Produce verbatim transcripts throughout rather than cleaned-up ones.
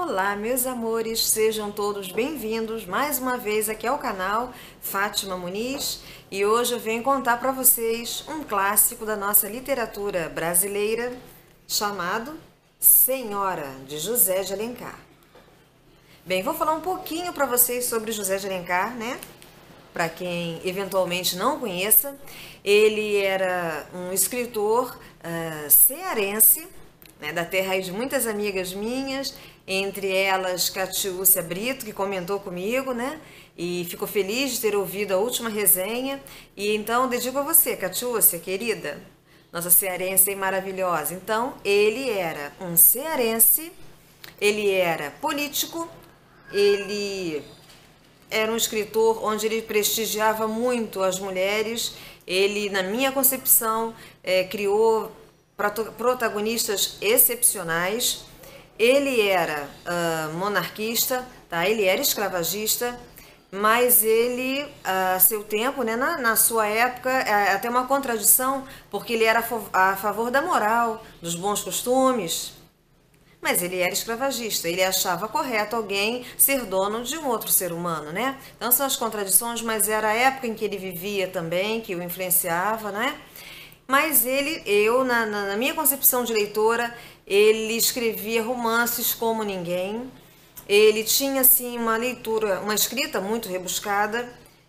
Olá, meus amores, sejam todos bem-vindos mais uma vez aqui ao canal Fátima Muniz, e hoje eu venho contar para vocês um clássico da nossa literatura brasileira chamado Senhora, de José de Alencar. Bem, vou falar um pouquinho para vocês sobre José de Alencar, né? Para quem eventualmente não conheça, ele era um escritor uh, cearense, né, da terra aí de muitas amigas minhas, entre elas Catiúcia Brito, que comentou comigo, né? E ficou feliz de ter ouvido a última resenha. E então dedico a você, Catiúcia, querida, nossa cearense e maravilhosa. Então, ele era um cearense, ele era político, ele era um escritor onde ele prestigiava muito as mulheres. Ele, na minha concepção, é, criou protagonistas excepcionais. Ele era uh, monarquista, tá? Ele era escravagista, mas ele, a seu tempo, né, na, na sua época, é até uma contradição, porque ele era a favor da moral, dos bons costumes, mas ele era escravagista. Ele achava correto alguém ser dono de um outro ser humano, né? Então são as contradições, mas era a época em que ele vivia também, que o influenciava, né? Mas ele, eu, na, na minha concepção de leitora, ele escrevia romances como ninguém. Ele tinha, assim, uma leitura, uma escrita muito rebuscada.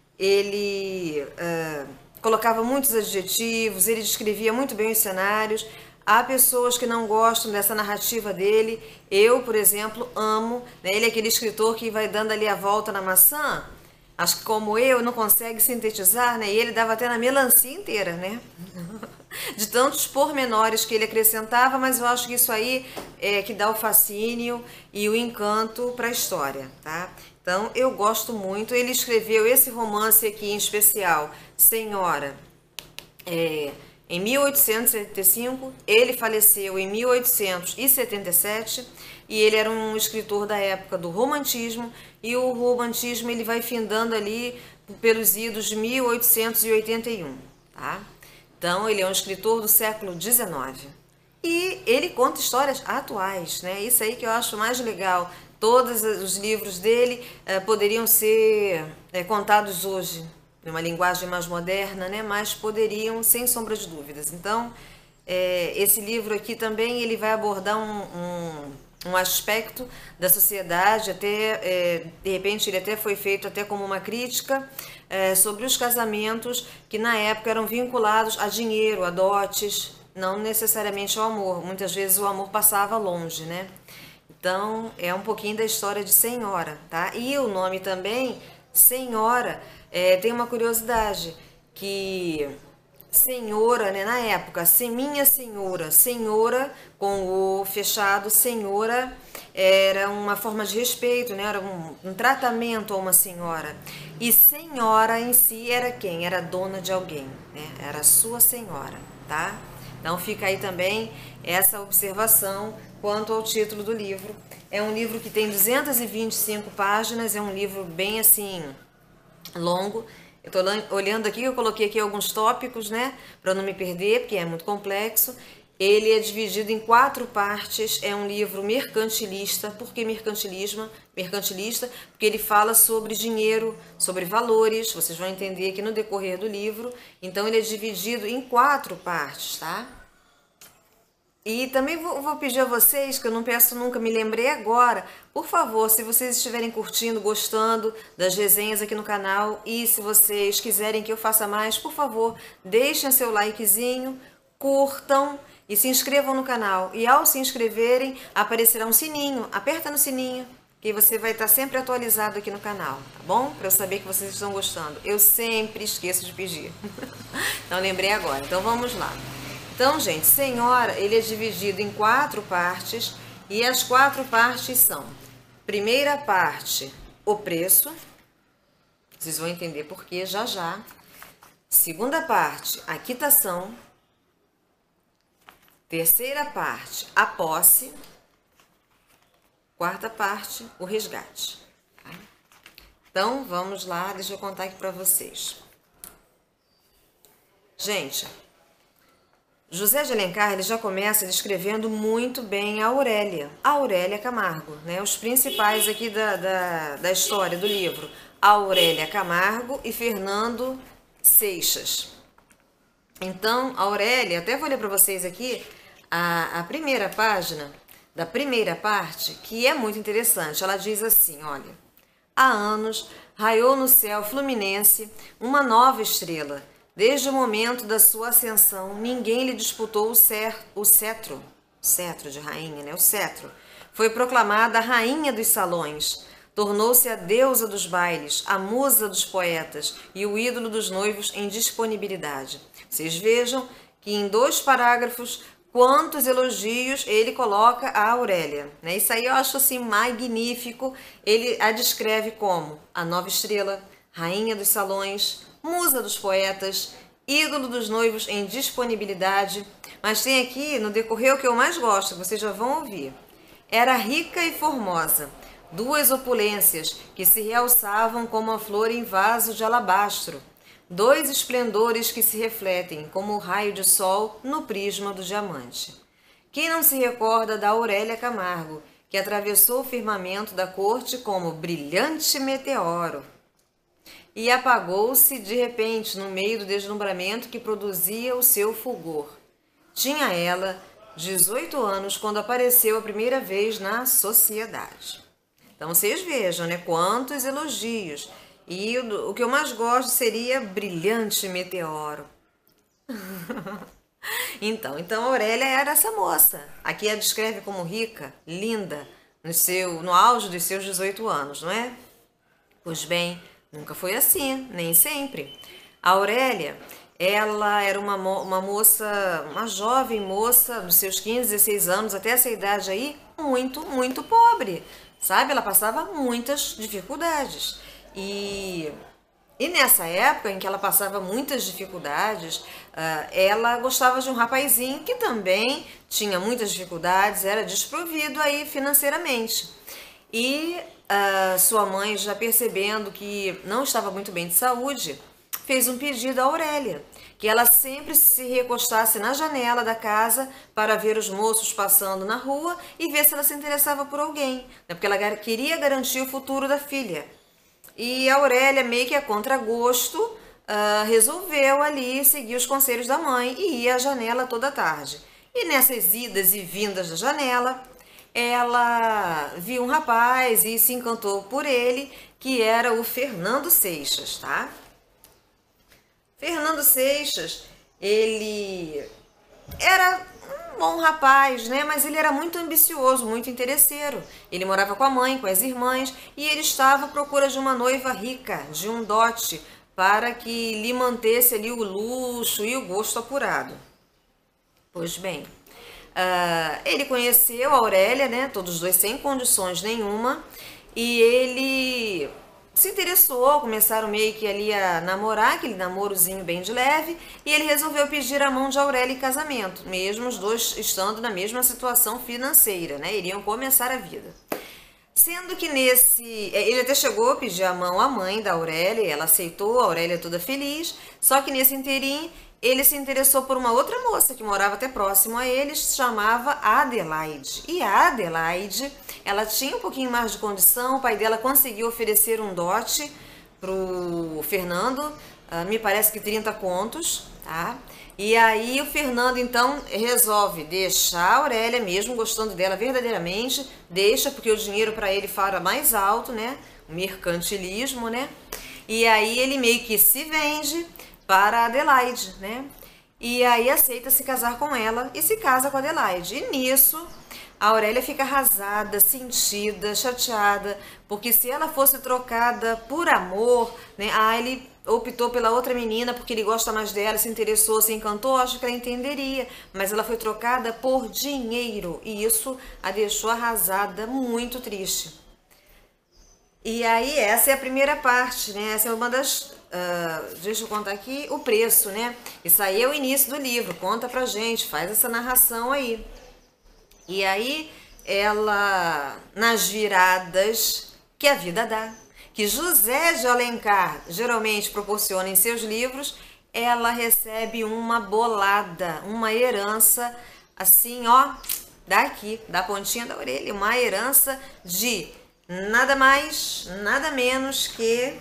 Ele uh, colocava muitos adjetivos, ele descrevia muito bem os cenários. Há pessoas que não gostam dessa narrativa dele. Eu, por exemplo, amo, né? Ele é aquele escritor que vai dando ali a volta na maçã. Acho que como eu, não consegue sintetizar, né? E ele dava até na melancia inteira, né? De tantos pormenores que ele acrescentava, mas eu acho que isso aí é que dá o fascínio e o encanto para a história, tá? Então, eu gosto muito. Ele escreveu esse romance aqui em especial, Senhora, é, em mil oitocentos e setenta e cinco, ele faleceu em mil oitocentos e setenta e sete, e ele era um escritor da época do romantismo, e o romantismo ele vai findando ali pelos idos de mil oitocentos e oitenta e um, tá? Então, ele é um escritor do século dezenove. E ele conta histórias atuais, né? Isso aí que eu acho mais legal. Todos os livros dele eh, poderiam ser eh, contados hoje, numa linguagem mais moderna, né? Mas poderiam, sem sombra de dúvidas. Então, eh, esse livro aqui também ele vai abordar um, um, um aspecto da sociedade, até, eh, de repente ele até foi feito até como uma crítica, É, sobre os casamentos que na época eram vinculados a dinheiro, a dotes, não necessariamente ao amor. Muitas vezes o amor passava longe, né? Então, é um pouquinho da história de Senhora, tá? E o nome também, Senhora, é, tem uma curiosidade, que senhora, né, na época, se minha senhora, senhora com o fechado, senhora, era uma forma de respeito, né, era um, um tratamento a uma senhora. E senhora em si era quem? Era dona de alguém, né, era sua senhora, tá? Então fica aí também essa observação quanto ao título do livro. É um livro que tem duzentas e vinte e cinco páginas, é um livro bem assim longo. Eu estou olhando aqui, eu coloquei aqui alguns tópicos, né, para não me perder, porque é muito complexo. Ele é dividido em quatro partes, é um livro mercantilista. Por que mercantilismo? Mercantilista, porque ele fala sobre dinheiro, sobre valores, vocês vão entender aqui no decorrer do livro. Então ele é dividido em quatro partes, tá? E também vou, vou pedir a vocês, que eu não peço nunca, me lembrei agora, por favor, se vocês estiverem curtindo, gostando das resenhas aqui no canal, e se vocês quiserem que eu faça mais, por favor, deixem seu likezinho, curtam e se inscrevam no canal. E ao se inscreverem, aparecerá um sininho, aperta no sininho, que você vai estar sempre atualizado aqui no canal, tá bom? Para eu saber que vocês estão gostando. Eu sempre esqueço de pedir. Então lembrei agora, então vamos lá. Então, gente, Senhora, ele é dividido em quatro partes, e as quatro partes são: primeira parte, o preço, vocês vão entender por quê já já. Segunda parte, a quitação. Terceira parte, a posse. Quarta parte, o resgate. Tá? Então, vamos lá, deixa eu contar aqui para vocês. Gente, José de Alencar ele já começa descrevendo muito bem a Aurélia, a Aurélia Camargo, né? Os principais aqui da, da, da história do livro, Aurélia Camargo e Fernando Seixas. Então, a Aurélia, até vou ler para vocês aqui a, a primeira página da primeira parte, que é muito interessante. Ela diz assim, olha: há anos raiou no céu fluminense uma nova estrela. Desde o momento da sua ascensão, ninguém lhe disputou o, cer o cetro, cetro de rainha, né? O cetro. Foi proclamada a rainha dos salões. Tornou-se a deusa dos bailes, a musa dos poetas e o ídolo dos noivos em disponibilidade. Vocês vejam que em dois parágrafos, quantos elogios ele coloca a Aurélia, né? Isso aí eu acho assim magnífico. Ele a descreve como a nova estrela, rainha dos salões, musa dos poetas, ídolo dos noivos em disponibilidade. Mas tem aqui, no decorrer, o que eu mais gosto, vocês já vão ouvir. Era rica e formosa, duas opulências que se realçavam como a flor em vaso de alabastro, dois esplendores que se refletem como o raio de sol no prisma do diamante. Quem não se recorda da Aurélia Camargo, que atravessou o firmamento da corte como brilhante meteoro e apagou-se de repente no meio do deslumbramento que produzia o seu fulgor? Tinha ela dezoito anos quando apareceu a primeira vez na sociedade. Então vocês vejam, né, quantos elogios. E o, o que eu mais gosto seria brilhante meteoro. então, então a Aurélia era essa moça. Aqui a descreve como rica, linda, no, seu, no auge dos seus dezoito anos, não é? Pois bem, nunca foi assim, nem sempre. A Aurélia, ela era uma, uma moça, uma jovem moça, dos seus quinze, dezesseis anos, até essa idade aí, muito, muito pobre, sabe? Ela passava muitas dificuldades. E, e nessa época em que ela passava muitas dificuldades, ela gostava de um rapazinho que também tinha muitas dificuldades, era desprovido aí financeiramente. E Uh, sua mãe, já percebendo que não estava muito bem de saúde, fez um pedido à Aurélia, que ela sempre se recostasse na janela da casa para ver os moços passando na rua e ver se ela se interessava por alguém, né? Porque ela queria garantir o futuro da filha. E a Aurélia, meio que a contragosto, uh, resolveu ali seguir os conselhos da mãe e ir à janela toda tarde. E nessas idas e vindas da janela, ela viu um rapaz e se encantou por ele, que era o Fernando Seixas, tá? Fernando Seixas, ele era um bom rapaz, né? Mas ele era muito ambicioso, muito interesseiro. Ele morava com a mãe, com as irmãs, e ele estava à procura de uma noiva rica, de um dote, para que lhe mantesse ali o luxo e o gosto apurado. Pois bem, Uh, ele conheceu a Aurélia, né, todos os dois sem condições nenhuma, e ele se interessou, começaram meio que ali a namorar, aquele namorozinho bem de leve, e ele resolveu pedir a mão de Aurélia em casamento, mesmo os dois estando na mesma situação financeira, né, iriam começar a vida. Sendo que nesse, ele até chegou a pedir a mão à mãe da Aurélia, ela aceitou, a Aurélia toda feliz, só que nesse inteirinho ele se interessou por uma outra moça que morava até próximo a ele, se chamava Adelaide. E a Adelaide, ela tinha um pouquinho mais de condição, o pai dela conseguiu oferecer um dote pro Fernando, uh, me parece que trinta contos, tá? E aí o Fernando então resolve deixar a Aurélia, mesmo gostando dela verdadeiramente, deixa porque o dinheiro para ele fala mais alto, né? O mercantilismo, né? E aí ele meio que se vende para a Adelaide, né? E aí aceita se casar com ela e se casa com a Adelaide. E nisso, a Aurélia fica arrasada, sentida, chateada, porque se ela fosse trocada por amor, né? Ah, ele optou pela outra menina porque ele gosta mais dela, se interessou, se encantou, acho que ela entenderia. Mas ela foi trocada por dinheiro e isso a deixou arrasada, muito triste. E aí essa é a primeira parte, né? Essa é uma das... Uh, deixa eu contar aqui o preço, né? Isso aí é o início do livro, conta pra gente, faz essa narração aí. E aí ela, nas viradas que a vida dá, que José de Alencar geralmente proporciona em seus livros, ela recebe uma bolada, uma herança assim, ó, daqui, da pontinha da orelha, uma herança de nada mais, nada menos que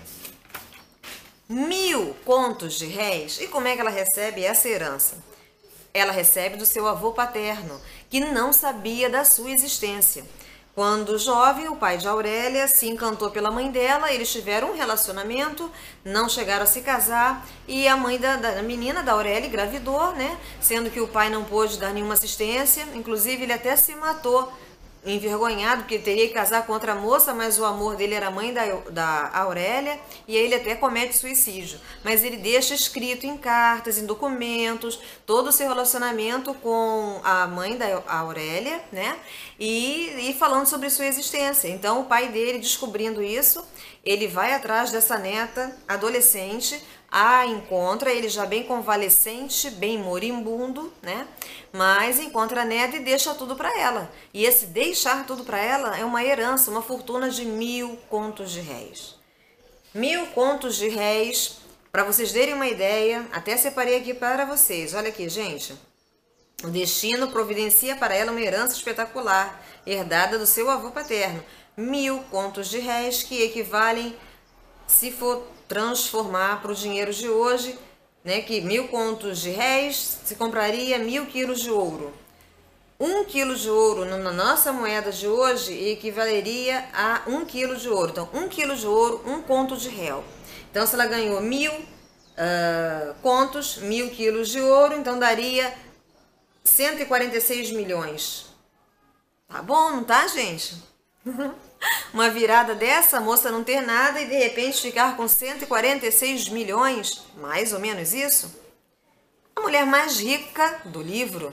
mil contos de réis. E como é que ela recebe essa herança? Ela recebe do seu avô paterno, que não sabia da sua existência. Quando jovem, o pai de Aurélia se encantou pela mãe dela, eles tiveram um relacionamento, não chegaram a se casar, e a mãe da, da menina, da Aurélia, engravidou, né? Sendo que o pai não pôde dar nenhuma assistência, inclusive ele até se matou, envergonhado, porque ele teria que casar com outra moça, mas o amor dele era a mãe da, da Aurélia, e aí ele até comete suicídio. Mas ele deixa escrito em cartas, em documentos, todo o seu relacionamento com a mãe da Aurélia, né? E, e falando sobre sua existência. Então o pai dele, descobrindo isso, ele vai atrás dessa neta adolescente, a encontra, ele já bem convalescente, bem moribundo, né? Mas encontra a neta e deixa tudo para ela. E esse deixar tudo para ela é uma herança, uma fortuna de mil contos de réis. Mil contos de réis, para vocês terem uma ideia, até separei aqui para vocês. Olha aqui, gente. O destino providencia para ela uma herança espetacular, herdada do seu avô paterno. Mil contos de réis que equivalem, se for transformar para o dinheiro de hoje, né, que mil contos de réis se compraria mil quilos de ouro. Um quilo de ouro na nossa moeda de hoje equivaleria a um quilo de ouro. Então, um quilo de ouro, um conto de réu. Então, se ela ganhou mil uh, contos, mil quilos de ouro, então daria cento e quarenta e seis milhões. Tá bom, não tá, gente? Uma virada dessa, a moça não ter nada e de repente ficar com cento e quarenta e seis milhões, mais ou menos isso. A mulher mais rica do livro,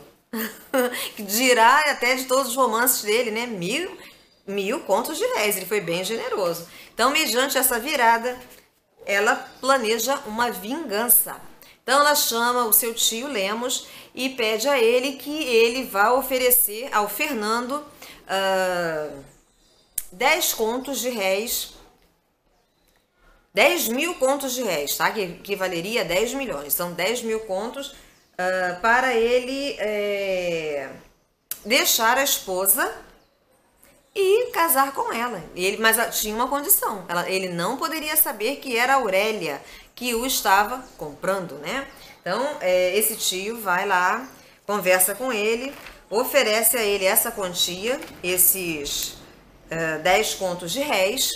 que dirá até de todos os romances dele, né? Mil, mil contos de réis, ele foi bem generoso. Então, mediante essa virada, ela planeja uma vingança. Então, ela chama o seu tio Lemos e pede a ele que ele vá oferecer ao Fernando Uh, dez contos de réis, dez mil contos de réis, tá? Que equivaleria a dez milhões. São dez mil contos uh, para ele é, deixar a esposa e casar com ela. Ele, mas tinha uma condição, ela, ele não poderia saber que era a Aurélia que o estava comprando, né? Então, é, esse tio vai lá, conversa com ele, oferece a ele essa quantia, esses uh, dez contos de réis,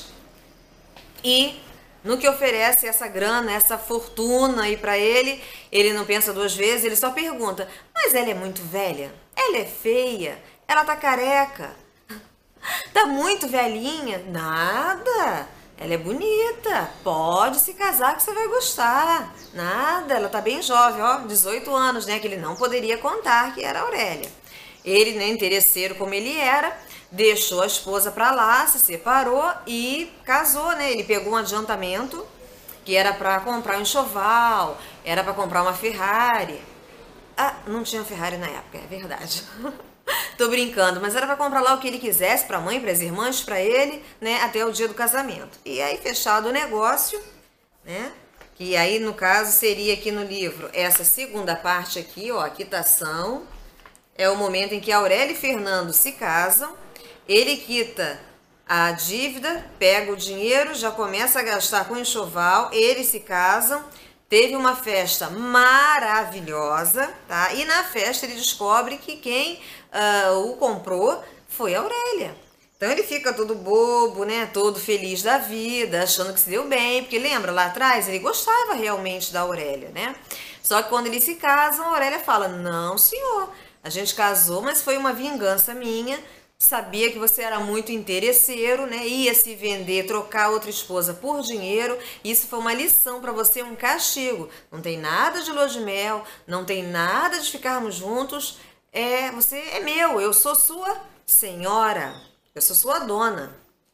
e no que oferece essa grana, essa fortuna aí para ele, ele não pensa duas vezes, ele só pergunta: mas ela é muito velha? Ela é feia? Ela tá careca? Tá muito velhinha? Nada! Ela é bonita, pode se casar que você vai gostar. Nada, ela tá bem jovem, ó, dezoito anos, né, que ele não poderia contar que era a Aurélia. Ele, né, interesseiro como ele era, deixou a esposa para lá, se separou e casou, né? Ele pegou um adiantamento que era para comprar um enxoval, era para comprar uma Ferrari. Ah, não tinha Ferrari na época, é verdade. Tô brincando, mas era para comprar lá o que ele quisesse, para a mãe, para as irmãs, para ele, né, até o dia do casamento. E aí, fechado o negócio, né? Que aí, no caso, seria aqui no livro essa segunda parte aqui, ó, a quitação. É o momento em que Aurélia e Fernando se casam, ele quita a dívida, pega o dinheiro, já começa a gastar com enxoval, eles se casam, teve uma festa maravilhosa, tá? E na festa ele descobre que quem uh, o comprou foi a Aurélia. Então ele fica todo bobo, né? Todo feliz da vida, achando que se deu bem, porque lembra, lá atrás ele gostava realmente da Aurélia, né? Só que quando eles se casam, a Aurélia fala: não, senhor, a gente casou, mas foi uma vingança minha. Sabia que você era muito interesseiro, né? Ia se vender, trocar outra esposa por dinheiro. Isso foi uma lição para você, um castigo. Não tem nada de lua de mel, não tem nada de ficarmos juntos. É, você é meu, eu sou sua senhora, eu sou sua dona.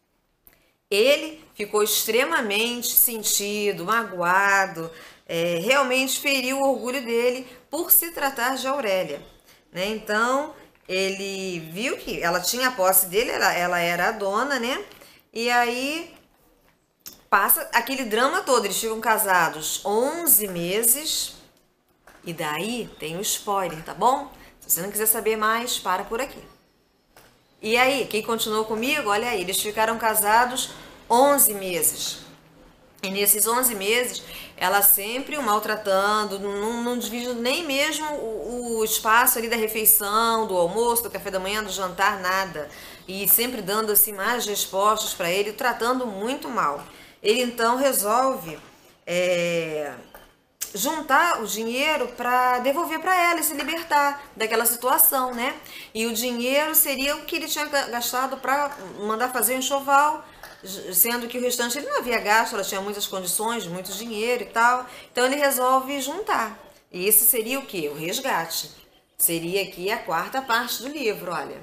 Ele ficou extremamente sentido, magoado, é, realmente feriu o orgulho dele por se tratar de Aurélia, né? Então ele viu que ela tinha a posse dele, ela, ela era a dona, né? E aí passa aquele drama todo. Eles ficam casados onze meses, E daí tem o spoiler, tá bom? Se você não quiser saber mais, para por aqui. E aí, quem continuou comigo, olha aí, eles ficaram casados onze meses. E nesses onze meses, ela sempre o maltratando, não, não dividindo nem mesmo o, o espaço ali da refeição, do almoço, do café da manhã, do jantar, nada. E sempre dando assim mais respostas para ele, tratando muito mal. Ele então resolve é, juntar o dinheiro para devolver para ela e se libertar daquela situação, né? E o dinheiro seria o que ele tinha gastado para mandar fazer o enxoval, sendo que o restante ele não havia gasto, ela tinha muitas condições, muito dinheiro e tal. Então ele resolve juntar. E esse seria o quê? O resgate. Seria aqui a quarta parte do livro, olha.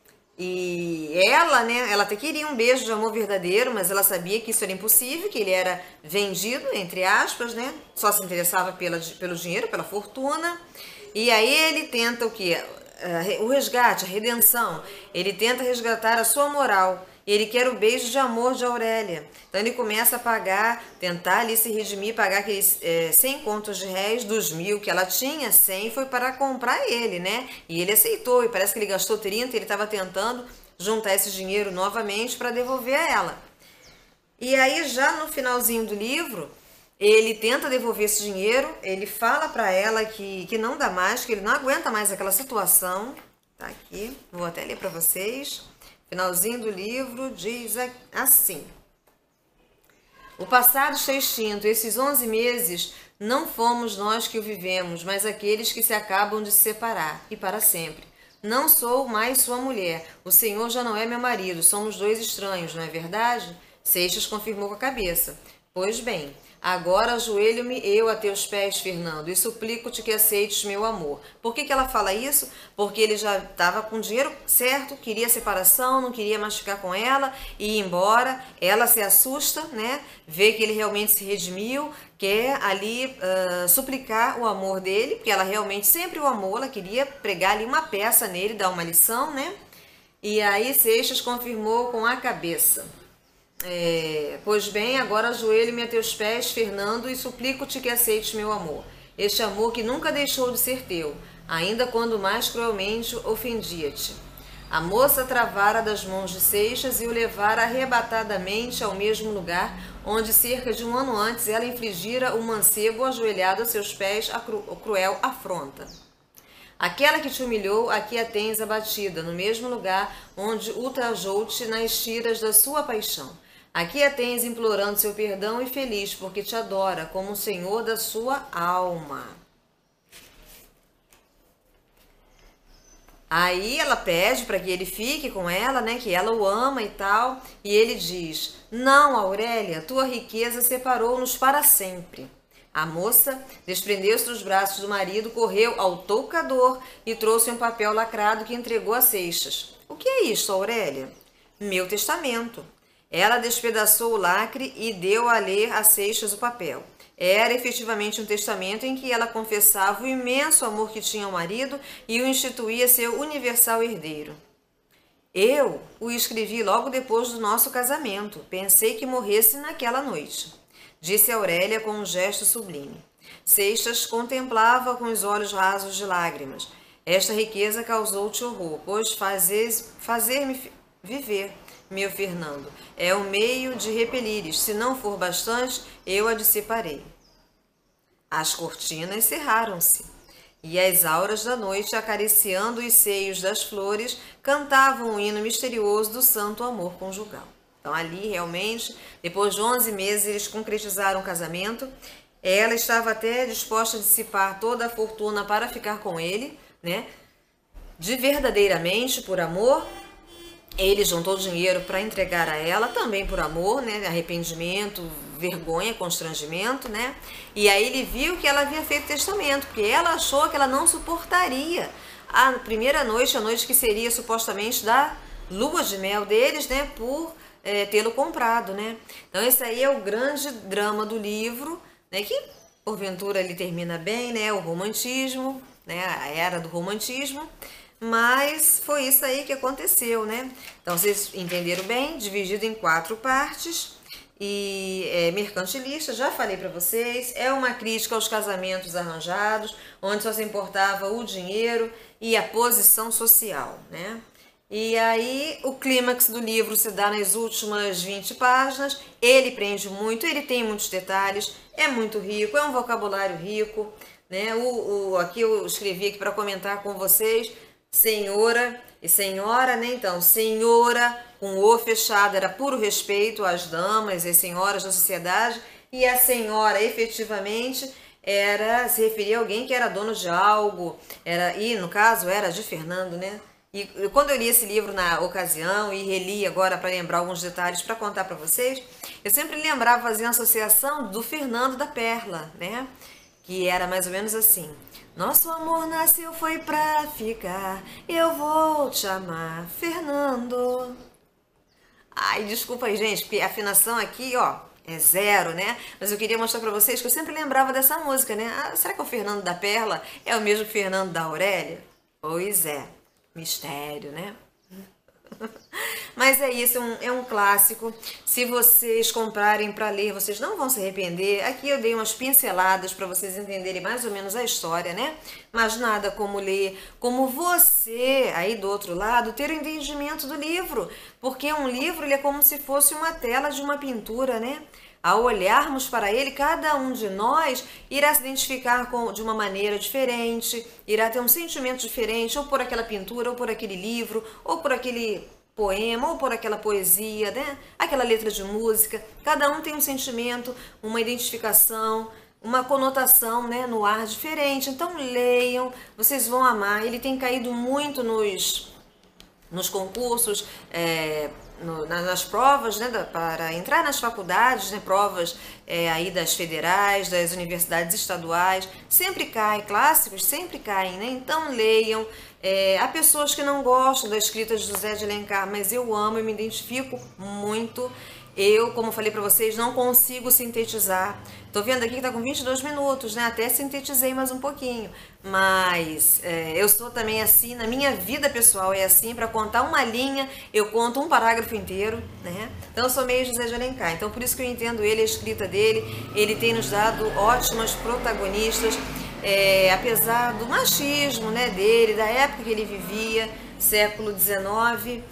E ela, né, ela até queria um beijo de amor verdadeiro, mas ela sabia que isso era impossível, que ele era vendido, entre aspas, né? Só se interessava pela, pelo dinheiro, pela fortuna. E aí ele tenta o quê? O resgate, a redenção. Ele tenta resgatar a sua moral. E ele quer o beijo de amor de Aurélia. Então ele começa a pagar, tentar ali se redimir, pagar aqueles é, cem contos de réis dos mil que ela tinha, cem foi para comprar ele, né? E ele aceitou, e parece que ele gastou trinta, ele estava tentando juntar esse dinheiro novamente para devolver a ela. E aí já no finalzinho do livro, ele tenta devolver esse dinheiro, ele fala para ela que, que não dá mais, que ele não aguenta mais aquela situação. Tá aqui, vou até ler para vocês. Finalzinho do livro diz assim: o passado está extinto, esses onze meses não fomos nós que o vivemos, mas aqueles que se acabam de se separar, e para sempre. Não sou mais sua mulher, o Senhor já não é meu marido, somos dois estranhos, não é verdade? Seixas confirmou com a cabeça. Pois bem, agora ajoelho-me eu a teus pés, Fernando, e suplico-te que aceites meu amor. Por que que ela fala isso? Porque ele já estava com o dinheiro certo, queria separação, não queria mais ficar com ela e ir embora. Ela se assusta, né? Vê que ele realmente se redimiu, quer ali uh, suplicar o amor dele, porque ela realmente sempre o amou, ela queria pregar ali uma peça nele, dar uma lição, né? E aí Seixas confirmou com a cabeça. É, pois bem, agora ajoelho-me a teus pés, Fernando, e suplico-te que aceites meu amor. Este amor que nunca deixou de ser teu, ainda quando mais cruelmente ofendia-te. A moça travara das mãos de Seixas e o levara arrebatadamente ao mesmo lugar onde cerca de um ano antes ela infligira o mancebo ajoelhado a seus pés a cru cruel afronta. Aquela que te humilhou, aqui a tens abatida, no mesmo lugar onde ultrajou-te nas tiras da sua paixão. Aqui a tens implorando seu perdão e feliz, porque te adora como o Senhor da sua alma. Aí ela pede para que ele fique com ela, né, que ela o ama e tal, e ele diz: não, Aurélia, tua riqueza separou-nos para sempre. A moça desprendeu-se dos braços do marido, correu ao toucador e trouxe um papel lacrado que entregou a Seixas. O que é isto, Aurélia? Meu testamento. Ela despedaçou o lacre e deu a ler a Seixas o papel. Era efetivamente um testamento em que ela confessava o imenso amor que tinha ao marido e o instituía seu universal herdeiro. Eu o escrevi logo depois do nosso casamento. Pensei que morresse naquela noite, disse Aurélia com um gesto sublime. Seixas contemplava com os olhos rasos de lágrimas. Esta riqueza causou-te horror, pois fazer-me viver, meu Fernando, é o meio de repelires. Se não for bastante, eu a dissiparei. As cortinas cerraram-se, e as auras da noite, acariciando os seios das flores, cantavam o hino misterioso do santo amor conjugal. Então ali, realmente, depois de onze meses, eles concretizaram o casamento. Ela estava até disposta a dissipar toda a fortuna para ficar com ele, né? De verdadeiramente, por amor. Ele juntou dinheiro para entregar a ela, também por amor, né? Arrependimento, vergonha, constrangimento, né? E aí ele viu que ela havia feito testamento, porque ela achou que ela não suportaria a primeira noite, a noite que seria supostamente da lua de mel deles, né? Por é, tê-lo comprado, né? Então esse aí é o grande drama do livro, né? Que porventura ele termina bem, né? O romantismo, né? A era do romantismo. Mas foi isso aí que aconteceu, né? Então, vocês entenderam bem, dividido em quatro partes. e é mercantilista, já falei para vocês, é uma crítica aos casamentos arranjados, onde só se importava o dinheiro e a posição social, né? E aí o clímax do livro se dá nas últimas vinte páginas, ele prende muito, ele tem muitos detalhes, é muito rico, é um vocabulário rico, né? O, o, aqui eu escrevi aqui para comentar com vocês, senhora e senhora, né? Então, senhora com o fechado era puro respeito às damas e senhoras da sociedade, e a senhora efetivamente era, se referia a alguém que era dono de algo, era, e no caso era de Fernando, né? E quando eu li esse livro na ocasião e reli agora para lembrar alguns detalhes para contar para vocês, eu sempre lembrava, fazia uma associação do Fernando da Perla, né? Que era mais ou menos assim: nosso amor nasceu foi pra ficar, eu vou te amar, Fernando. Ai, desculpa aí, gente, porque a afinação aqui, ó, é zero, né? Mas eu queria mostrar pra vocês que eu sempre lembrava dessa música, né? Ah, será que o Fernando da Perla é o mesmo Fernando da Aurélia? Pois é. Mistério, né? Mas é isso, é um, é um clássico. Se vocês comprarem para ler, vocês não vão se arrepender. Aqui eu dei umas pinceladas para vocês entenderem mais ou menos a história, né? Mas nada como ler, como você, aí do outro lado, ter o entendimento do livro. Porque um livro, ele é como se fosse uma tela de uma pintura, né? Ao olharmos para ele, cada um de nós irá se identificar com, de uma maneira diferente, irá ter um sentimento diferente, ou por aquela pintura, ou por aquele livro, ou por aquele poema, ou por aquela poesia, né? Aquela letra de música. Cada um tem um sentimento, uma identificação, uma conotação, né, no ar diferente. Então leiam, vocês vão amar. Ele tem caído muito nos, nos concursos, é, No, nas provas, né, da, para entrar nas faculdades, né, provas é, aí das federais, das universidades estaduais, sempre cai, clássicos sempre caem, né? Então leiam. É, há pessoas que não gostam da escrita de José de Alencar, mas eu amo e me identifico muito. Eu, como falei para vocês, não consigo sintetizar. Tô vendo aqui que tá com vinte e dois minutos, né? Até sintetizei mais um pouquinho. Mas é, eu sou também assim, na minha vida pessoal é assim, para contar uma linha, eu conto um parágrafo inteiro, né? Então eu sou meio José de Alencar. Então por isso que eu entendo ele, a escrita dele. Ele tem nos dado ótimas protagonistas, é, apesar do machismo, né, dele, da época que ele vivia, século dezenove,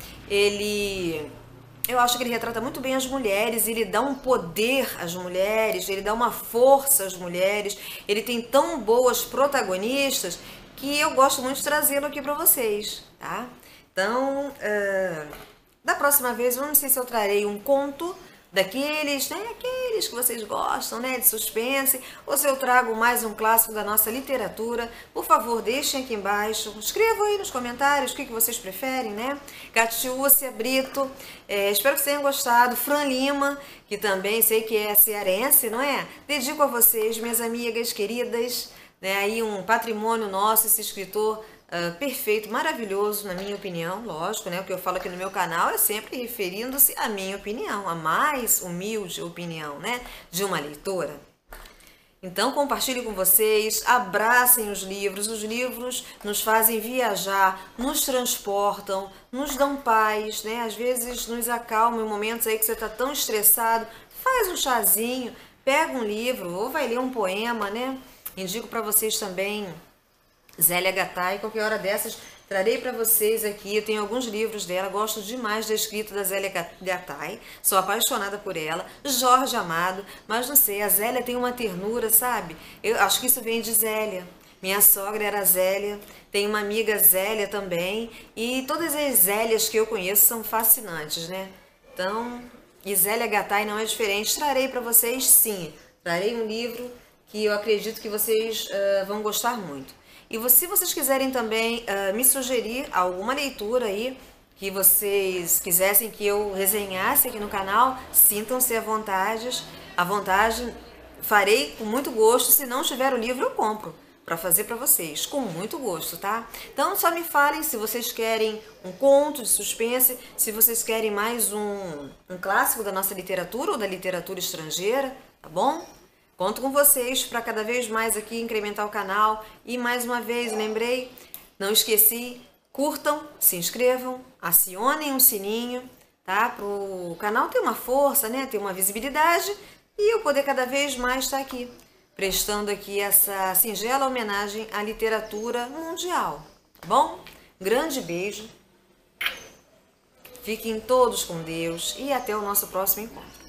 ele... Eu acho que ele retrata muito bem as mulheres, ele dá um poder às mulheres, ele dá uma força às mulheres, ele tem tão boas protagonistas que eu gosto muito de trazê-lo aqui para vocês, tá? Então, uh, da próxima vez, eu não sei se eu trarei um conto daqueles, né, aqueles que vocês gostam, né, de suspense, ou se eu trago mais um clássico da nossa literatura. Por favor, deixem aqui embaixo, escrevam aí nos comentários o que, que vocês preferem, né? Catiúcia Brito, é, espero que vocês tenham gostado. Fran Lima, que também sei que é cearense, não é? Dedico a vocês, minhas amigas queridas, né, aí um patrimônio nosso, esse escritor Uh, perfeito, maravilhoso, na minha opinião, lógico, né? O que eu falo aqui no meu canal é sempre referindo-se à minha opinião, a mais humilde opinião, né, de uma leitora. Então compartilhe com vocês, abracem os livros, os livros nos fazem viajar, nos transportam, nos dão paz, né? Às vezes nos acalmam em momentos aí que você está tão estressado, faz um chazinho, pega um livro ou vai ler um poema, né? Indico para vocês também Zélia Gattai, qualquer hora dessas trarei para vocês aqui. Eu tenho alguns livros dela, gosto demais da escrita da Zélia Gattai, sou apaixonada por ela. Jorge Amado, mas não sei, a Zélia tem uma ternura, sabe? Eu acho que isso vem de Zélia. Minha sogra era Zélia, tem uma amiga Zélia também, e todas as Zélias que eu conheço são fascinantes, né? Então, e Zélia Gattai não é diferente. Trarei para vocês, sim, trarei um livro que eu acredito que vocês uh, vão gostar muito. E se vocês quiserem também uh, me sugerir alguma leitura aí que vocês quisessem que eu resenhasse aqui no canal, sintam-se à vontade, à vontade, farei com muito gosto. Se não tiver o livro, eu compro para fazer para vocês, com muito gosto, tá? Então só me falem se vocês querem um conto de suspense, se vocês querem mais um, um clássico da nossa literatura ou da literatura estrangeira, tá bom? Conto com vocês para cada vez mais aqui incrementar o canal. E mais uma vez, lembrei, não esqueci, curtam, se inscrevam, acionem o sininho, tá? Para o canal ter uma força, né? Ter uma visibilidade e eu poder cada vez mais estar aqui, prestando aqui essa singela homenagem à literatura mundial, tá bom? Grande beijo, fiquem todos com Deus e até o nosso próximo encontro.